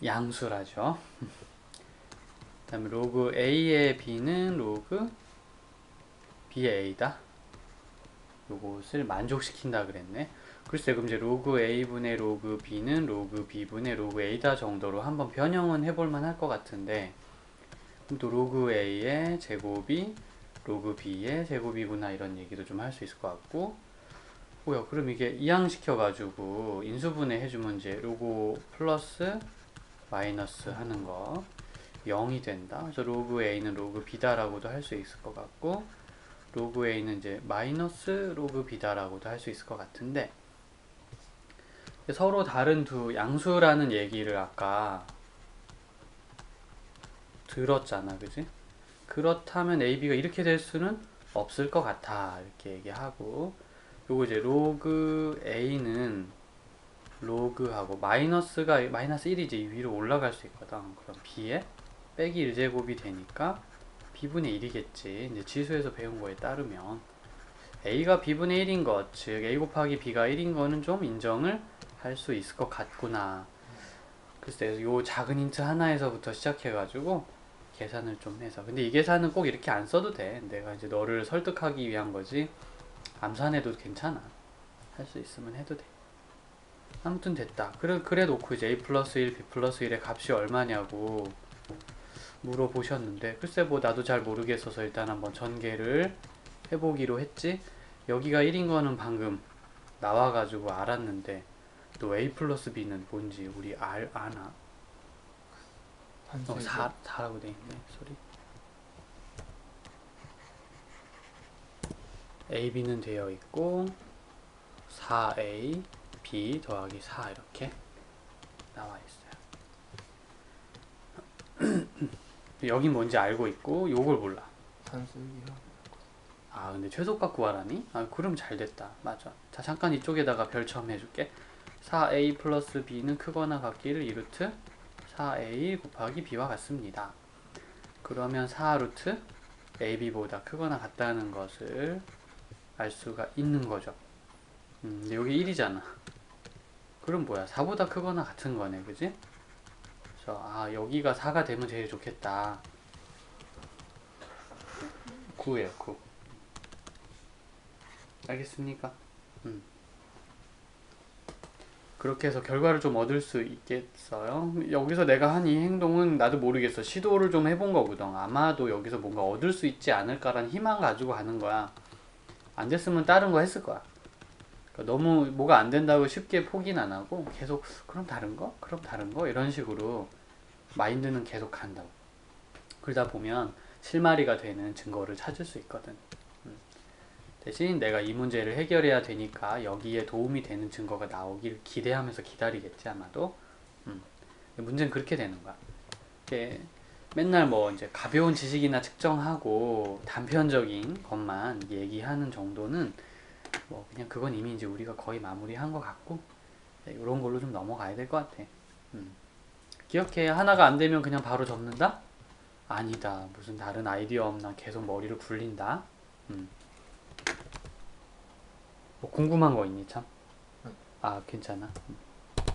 양수라죠. 그 다음에 로그 a의 b는 로그 b의 a다. 요것을 만족시킨다 그랬네. 글쎄, 그럼 이제 로그 a분의 로그 b는 로그 b분의 로그 a다 정도로 한번 변형은 해볼만 할 것 같은데, 그럼 또 로그 a의 제곱이 로그 b의 제곱이구나 이런 얘기도 좀 할 수 있을 것 같고, 뭐야, 그럼 이게 이항시켜가지고 인수분해 해주면 이제 로그 플러스 마이너스 하는 거 0이 된다. 그래서 로그 a는 로그 b다라고도 할 수 있을 것 같고, 로그 a는 이제 마이너스 로그 b다라고도 할 수 있을 것 같은데, 서로 다른 두 양수라는 얘기를 아까 들었잖아, 그지? 그렇다면 ab가 이렇게 될 수는 없을 것 같아, 이렇게 얘기하고, 요거 이제 로그 a는 로그하고 마이너스가 마이너스 1이지 위로 올라갈 수 있거든. 그럼 b에 빼기 1제곱이 되니까 b분의 1이겠지. 이제 지수에서 배운 거에 따르면 a가 b분의 1인 것, 즉 a 곱하기 b가 1인 거는 좀 인정을 할 수 있을 것 같구나. 글쎄, 요 작은 힌트 하나에서부터 시작해가지고 계산을 좀 해서. 근데 이 계산은 꼭 이렇게 안 써도 돼. 내가 이제 너를 설득하기 위한 거지. 암산해도 괜찮아. 할 수 있으면 해도 돼. 아무튼 됐다. 그래 놓고 이제 a 플러스 1, b 플러스 1의 값이 얼마냐고 물어보셨는데, 글쎄 뭐 나도 잘 모르겠어서 일단 한번 전개를 해보기로 했지. 여기가 1인 거는 방금 나와가지고 알았는데, 또 a 플러스 b는 뭔지 우리 아나? 단수 4라고 돼 있네. 소리. a, b는 되어 있고 4a, b 더하기 4 이렇게 나와 있어요. 여긴 뭔지 알고 있고 요걸 몰라. 단수 1이랑 아, 근데 최소값 구하라니? 아, 그럼 잘 됐다. 맞아. 자, 잠깐 이쪽에다가 별첨 해줄게. 4a 플러스 b는 크거나 같기를 2루트 4a 곱하기 b와 같습니다. 그러면 4루트 ab보다 크거나 같다는 것을 알 수가 있는 거죠. 근데 여기 1이잖아. 그럼 뭐야? 4보다 크거나 같은 거네, 그지? 그래서 아, 여기가 4가 되면 제일 좋겠다. 9예요, 9. 알겠습니까? 그렇게 해서 결과를 좀 얻을 수 있겠어요. 여기서 내가 한 이 행동은 나도 모르겠어. 시도를 좀 해본 거거든. 아마도 여기서 뭔가 얻을 수 있지 않을까라는 희망 가지고 하는 거야. 안 됐으면 다른 거 했을 거야. 그러니까 너무 뭐가 안 된다고 쉽게 포기는 안 하고 계속 그럼 다른 거? 그럼 다른 거? 이런 식으로 마인드는 계속 간다고. 그러다 보면 실마리가 되는 증거를 찾을 수 있거든. 대신 내가 이 문제를 해결해야 되니까 여기에 도움이 되는 증거가 나오길 기대하면서 기다리겠지 아마도. 문제는 그렇게 되는 거야. 이게 맨날 뭐 이제 가벼운 지식이나 측정하고 단편적인 것만 얘기하는 정도는 뭐 그냥 그건 이미 이제 우리가 거의 마무리한 것 같고, 이런 걸로 좀 넘어가야 될 것 같아. 기억해. 하나가 안 되면 그냥 바로 접는다? 아니다. 무슨 다른 아이디어 없나 계속 머리를 굴린다. 뭐 궁금한 거 있니 참? 아, 괜찮아.